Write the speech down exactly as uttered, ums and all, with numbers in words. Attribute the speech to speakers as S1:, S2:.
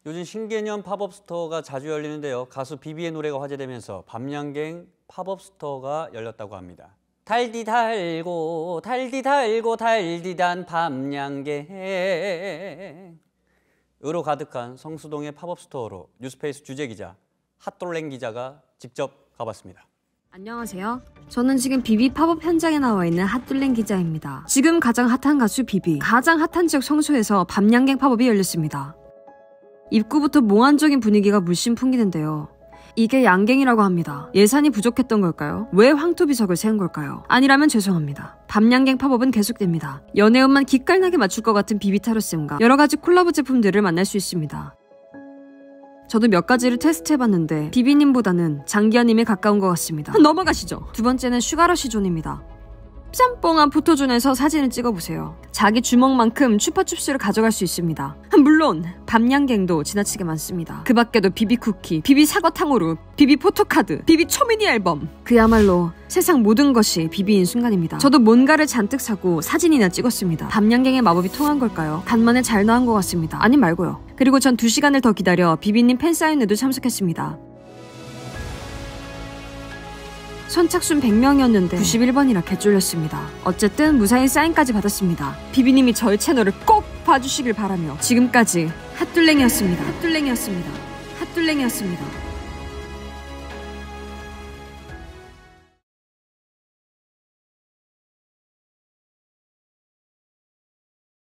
S1: 요즘 신개념 팝업 스토어가 자주 열리는데요. 가수 비비의 노래가 화제되면서 밤양갱 팝업 스토어가 열렸다고 합니다. 달디 달고 달디 달고 달디단 밤양갱 으로 가득한 성수동의 팝업 스토어로 뉴스페이스 주재기자 핫돌랭 기자가 직접 가봤습니다.
S2: 안녕하세요. 저는 지금 비비 팝업 현장에 나와 있는 핫돌랭 기자입니다. 지금 가장 핫한 가수 비비, 가장 핫한 지역 성수에서 밤양갱 팝업이 열렸습니다. 입구부터 몽환적인 분위기가 물씬 풍기는데요. 이게 양갱이라고 합니다. 예산이 부족했던 걸까요? 왜 황토비석을 세운 걸까요? 아니라면 죄송합니다. 밤양갱 팝업은 계속됩니다. 연애음만 기깔나게 맞출 것 같은 비비타로쌤과 여러가지 콜라보 제품들을 만날 수 있습니다. 저도 몇 가지를 테스트해봤는데 비비님보다는 장기하님에 가까운 것 같습니다. 넘어가시죠. 두 번째는 슈가러쉬 존입니다. 짬뽕한 포토존에서 사진을 찍어보세요. 자기 주먹만큼 추파춥스를 가져갈 수 있습니다. 물론 밤양갱도 지나치게 많습니다. 그 밖에도 비비 쿠키, 비비 사과탕후루, 비비 포토카드, 비비 초미니 앨범. 그야말로 세상 모든 것이 비비인 순간입니다. 저도 뭔가를 잔뜩 사고 사진이나 찍었습니다. 밤양갱의 마법이 통한 걸까요? 간만에 잘 나온 것 같습니다. 아님 말고요. 그리고 전 두 시간을 더 기다려 비비님 팬사인회도 참석했습니다. 선착순 백 명이었는데 구십일 번이라 개쫄렸습니다. 어쨌든 무사히 사인까지 받았습니다. 비비님이 저희 채널을 꼭 봐주시길 바라며 지금까지 핫둘랭이었습니다. 핫둘랭이었습니다. 핫둘랭이었습니다.